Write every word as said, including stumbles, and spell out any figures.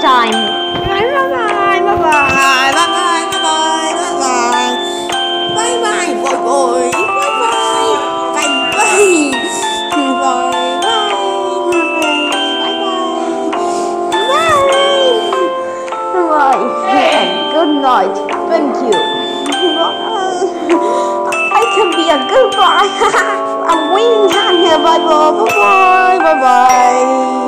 time. Bye bye bye bye bye bye bye bye bye bye bye bye bye bye bye bye bye bye. And good night. Thank you. I can be a good guy. I'm winning hand here. Bye bye bye bye bye bye.